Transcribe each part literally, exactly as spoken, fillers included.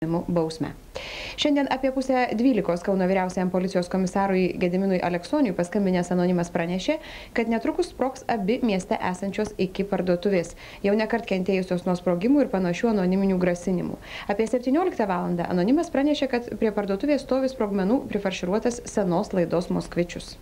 bausmę. Šiandien apie pusę dvylikos Kauno vyriausiajam policijos komisarui Gediminui Aleksoniui paskambinęs anonimas pranešė, kad netrukus sprogs abi mieste esančios iki parduotuvės, jau nekart kentėjusios nuo sprogimų ir panašių anoniminių grasinimų. Apie septynioliktą valandą anonimas pranešė, kad prie parduotuvės stovi sprogmenų prifarširuotas senos laidos Moskvičius.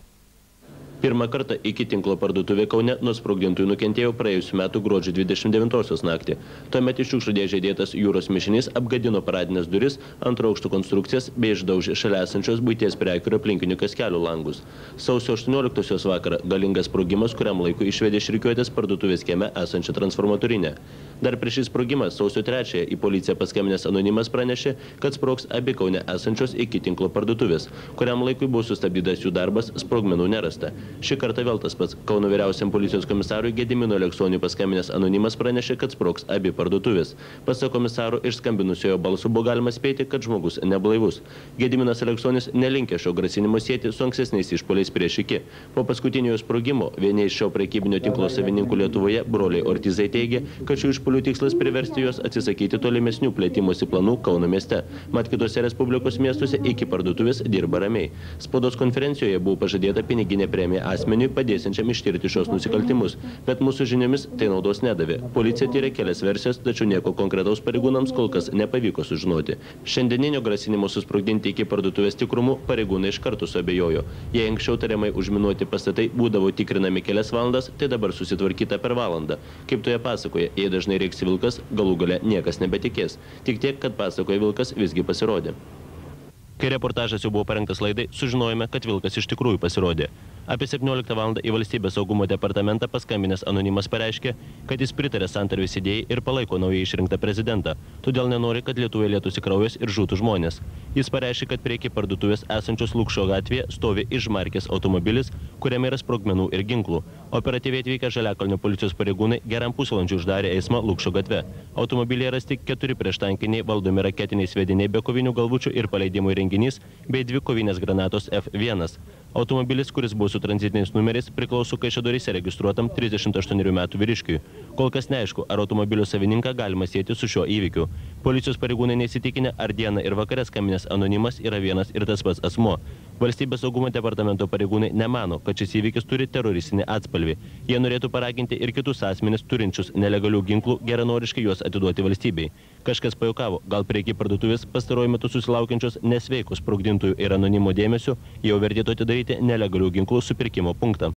Pirmą kartą iki tinklo parduotuvė Kaune nuo sprogdintųjų nukentėjo praėjusių metų gruodžio dvidešimt devintosios naktį. Tuomet iš šiukšlių dėžės įdėtas jūros mišinys apgadino paradines duris, antro aukšto konstrukcijas bei išdaužė šalia esančios buities prekių ir aplinkinių kioskelų langus. Sausio aštuonioliktosios vakarą galingas sprogimas kuriam laikui išvedė iš rikiuotės parduotuvės kieme esančią transformatorinę. Dar prieš šį sprogimą sausio trečiąją į policiją paskambinęs anonimas pranešė, kad sprogs abi Kaune esančios iki tinklo parduotuvės. Kuriam laikui buvo sustabdytas jų darbas, sprogmenų nerasta. Šį kartą vėl tas pats. Kauno vyriausiam policijos komisarui Gediminui Aleksoniui paskambinęs anonimas pranešė, kad sprogs abi parduotuvės. Pasak komisaro iš skambinusiojo balsų buvo galima spėti, kad žmogus neblaivus. Gediminas Aleksonis nelinkė šio grasinimo sieti su ankstesniais išpuoliais prieš iki. Po paskutinio sprogimo vieni iš šio prekybinio tinklo savininkų Lietuvoje, broliai Ortizai, teigė, kad šių išpuolių tikslas priversti juos atsisakyti tolimesnių plėtimosi planų Kauno mieste. Mat kitose Respublikos miestuose iki parduotuvės dirba ramiai. Spaudos konferencijoje buvo pažadėta piniginė premija asmeniui padėsiančiam ištirti šios nusikaltimus, bet mūsų žiniomis tai naudos nedavė. Policija tyrė kelias versijas, tačiau nieko konkretaus pareigūnams kol kas nepavyko sužinoti. Šiandieninio grasinimo susprogdinti iki parduotuvės tikrumu pareigūnai iš karto suabejojo. Jei anksčiau tariamai užminuoti pastatai būdavo tikrinami kelias valandas, tai dabar susitvarkyta per valandą. Kaip toje pasakoje, jei dažnai reiks vilkas, galų gale niekas nebetikės. Tik tiek, kad pasakoje vilkas visgi pasirodė. Kai reportažas jau buvo parengtas laidai, sužinojome, kad vilkas iš tikrųjų pasirodė. Apie septynioliktą valandą į Valstybės saugumo departamentą paskambinęs anonimas pareiškė, kad jis pritarė santarvės idėjai ir palaiko naujai išrinktą prezidentą, todėl nenori, kad Lietuvoje lietųsi kraujas ir žūtų žmonės. Jis pareiškė, kad prie iki parduotuvės esančios Lukšo gatvėje stovi iš markės automobilis, kuriame yra sprogmenų ir ginklų. Operatyviai atvykę Žaliakalnio policijos pareigūnai geram pusvalandžiui uždarė eismą Lukšo gatve. Automobilyje rasti keturi prieštankiniai valdomi raketiniai sviediniai be kovinių galvučių ir paleidimo įrenginys bei dvi kovinės granatos F vienas. Automobilis, kuris buvo su tranzitiniais numeriais, priklauso Kaišiadoryse registruotam trisdešimt aštuonerių metų vyriškiui. Kol kas neaišku, ar automobilio savininką galima sieti su šiuo įvykiu. Policijos pareigūnai neįsitikinę, ar dieną ir vakarę skambinęs anonimas yra vienas ir tas pats asmuo. Valstybės saugumo departamento pareigūnai nemano, kad šis įvykis turi teroristinį atspalvį. Jie norėtų paraginti ir kitus asmenis turinčius nelegalių ginklų geranoriškai juos atiduoti valstybei. Kažkas pajuokavo, gal prie iki parduotuvės pastaruoju metu susilaukiančios nesveikos sprogdintojų ir anonimo dėmesio jau vertėtų atidaryti nelegalių ginklų supirkimo punktą.